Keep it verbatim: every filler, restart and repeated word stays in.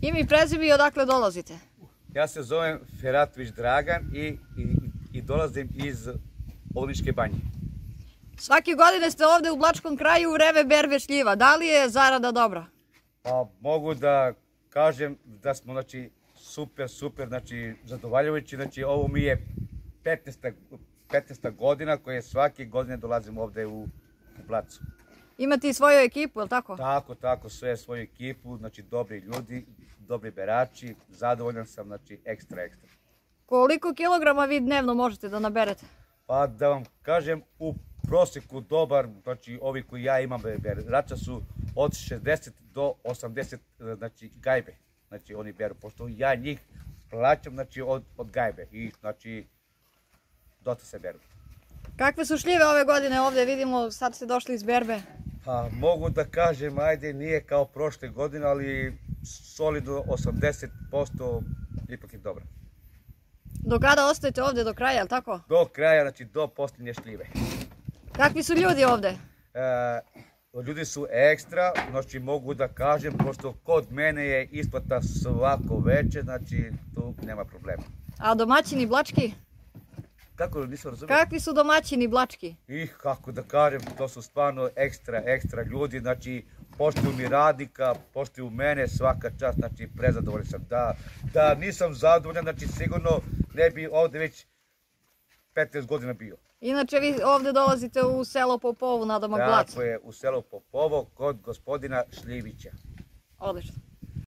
Ime i prezime i odakle dolazite? Ja se zovem Feratović Dragan i, i, i dolazim iz Olničke banje. Svake godine ste ovde u Blačkom kraju u vreme berbe šljiva. Da li je zarada dobra? Pa mogu da kažem da smo, znači, super, super, znači, zadovoljavajući. Znači, ovo mi je petnaesta godina koje svake godine dolazim ovde u, u Blacu. Imate i svoju ekipu, je li tako? Tako, tako, sve svoju ekipu, znači dobri ljudi, dobri berači, zadovoljan sam, znači ekstra, ekstra. Koliko kilograma vi dnevno možete da naberete? Pa da vam kažem, u prosjeku dobar, znači ovi koji ja imam berača su od šezdeset do osamdeset, znači gajbe, znači oni beru, pošto ja njih plaćam, znači od, od gajbe i znači dosta se beru. Kakve su šljive ove godine ovde? Vidimo, sad ste došli iz berbe. Pa mogu da kažem, ajde, nije kao prošle godine, ali solidno osamdeset posto ipak je dobro. Do kada ostajete ovde? Do kraja, je li tako? Do kraja, znači do posljednje šljive. Kakvi su ljudi ovde? E, ljudi su ekstra, znači mogu da kažem, pošto kod mene je isplata svako veče, znači tu nema problema. A domaćini blački? Kako, nisam razumio? Kakvi su domaćini blački? I kako da kažem, to su stvarno ekstra, ekstra ljudi, znači poštuju mi radnika, poštuju mene, svaka čast, znači prezadovoljan sam. Da, da nisam zadovoljan, znači sigurno ne bi ovde već petnaest godina bio. Inače vi ovde dolazite u selo Popovo, nadomak Blaca. Tako je, u selo Popovo kod gospodina Šljivića. Odlično.